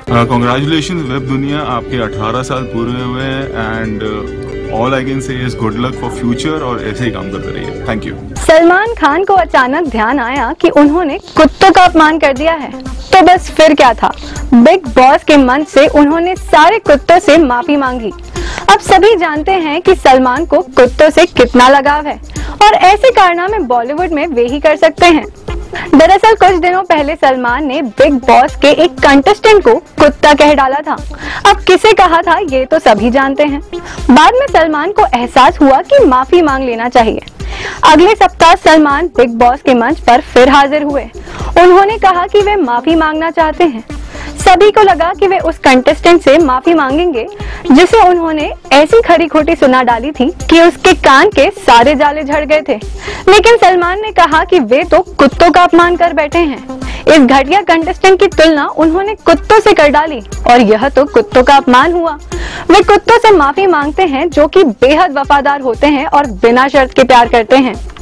Congratulation web दुनिया, आपके 18 साल पूरे हुए हैं and all I can say is good luck for future और ऐसे ही काम करते रहिए। Thank you. सलमान खान को अचानक ध्यान आया कि उन्होंने कुत्तों का अपमान कर दिया है, तो बस फिर क्या था, बिग बॉस के मंच से उन्होंने सारे कुत्तों से माफी मांगी। अब सभी जानते हैं कि सलमान को कुत्तों से कितना लगाव है और ऐसे कारनामे बॉलीवुड में वे ही कर सकते हैं। दरअसल कुछ दिनों पहले सलमान ने बिग बॉस के एक कंटेस्टेंट को कुत्ता कह डाला था। अब किसे कहा था ये तो सभी जानते हैं। बाद में सलमान को एहसास हुआ कि माफी मांग लेना चाहिए। अगले सप्ताह सलमान बिग बॉस के मंच पर फिर हाजिर हुए। उन्होंने कहा कि वे माफी मांगना चाहते हैं। सभी को लगा कि वे उस कंटेस्टेंट से माफी मांगेंगे जिसे उन्होंने ऐसी खरी खोटी सुना डाली थी कि उसके कान के सारे जाले झड़ गए थे। लेकिन सलमान ने कहा कि वे तो कुत्तों का अपमान कर बैठे हैं। इस घटिया कंटेस्टेंट की तुलना उन्होंने कुत्तों से कर डाली और यह तो कुत्तों का अपमान हुआ। वे कुत्तों से माफी मांगते हैं जो कि बेहद वफादार होते हैं और बिना शर्त के प्यार करते हैं।